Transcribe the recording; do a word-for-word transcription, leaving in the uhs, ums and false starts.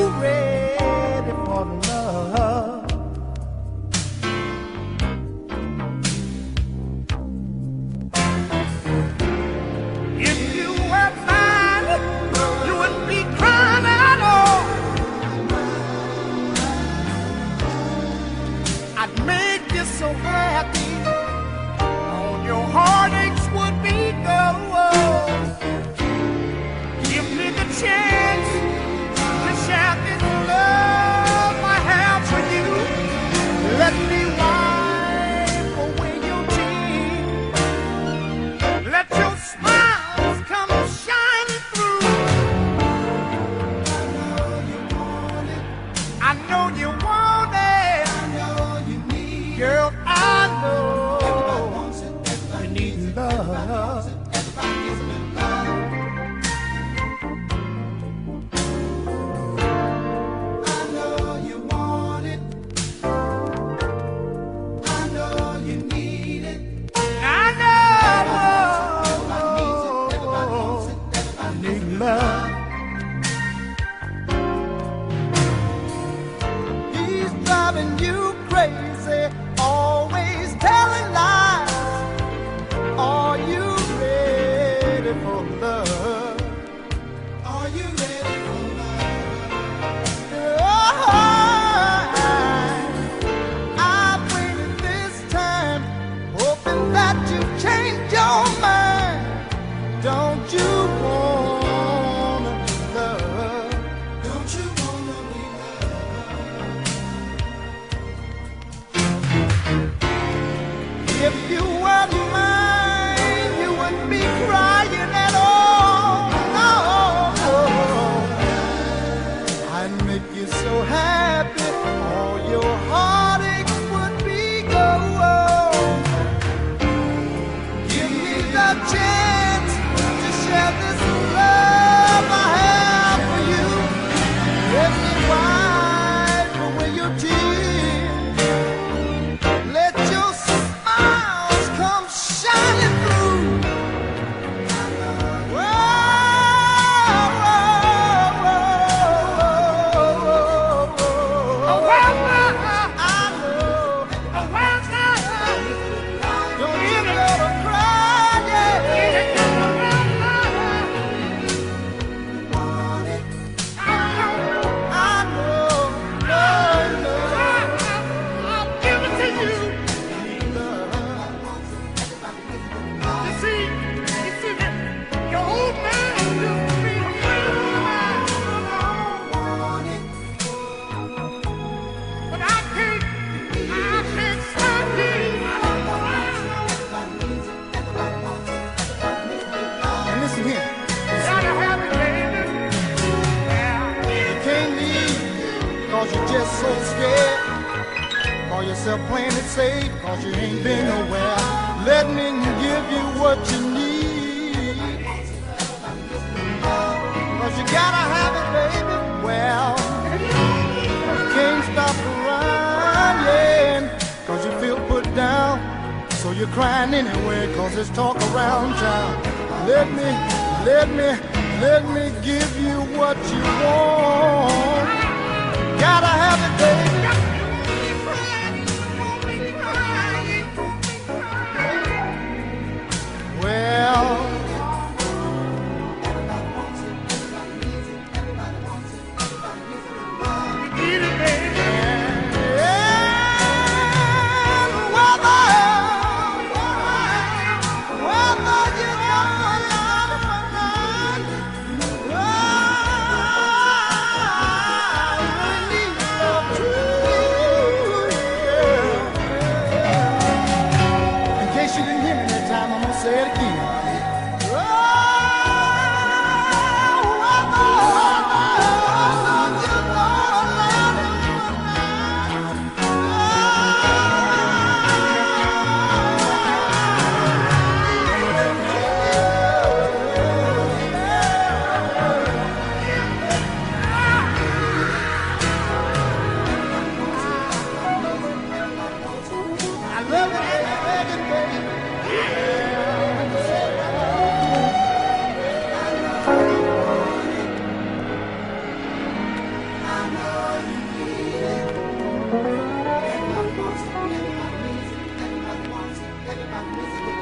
ready for love? If you were mine, you wouldn't be crying at all. I'd make you so happy, all your heartaches would be gone. Give me the chance to share this love I have for you. Let me wipe away your tears. Let your smiles come shining through. I know you want it. I know you need it. Girl, I know you need love. He's driving you crazy, always telling lies. Are you ready for love? Are you ready for love? Oh, I've waited this time, hoping that you change your mind. Don't you wanna be loved? Don't you wanna be loved? If you were mine, you wouldn't be crying at all. No, I'd make you so happy, all your heartaches would be gone. Give me the chance to share this love I have for you. Let me wipe away your tears. Let your smiles come shining through. Whoa, whoa, whoa, whoa. Oh, well, I know. Oh, well, don't you ever cry, yeah. You're just so scared. Call yourself playing it safe, cause you ain't been nowhere. Let me give you what you need, cause you gotta have it, baby. Well, you can't stop crying, cause you feel put down. So you're crying anyway, cause there's talk around town. Let me, let me, let me give you what you want. Gotta have it, baby. Well, need it, baby. And whether, whether you know love or not, oh, Everybody wants it, everybody needs it, everybody wants it, everybody needs it.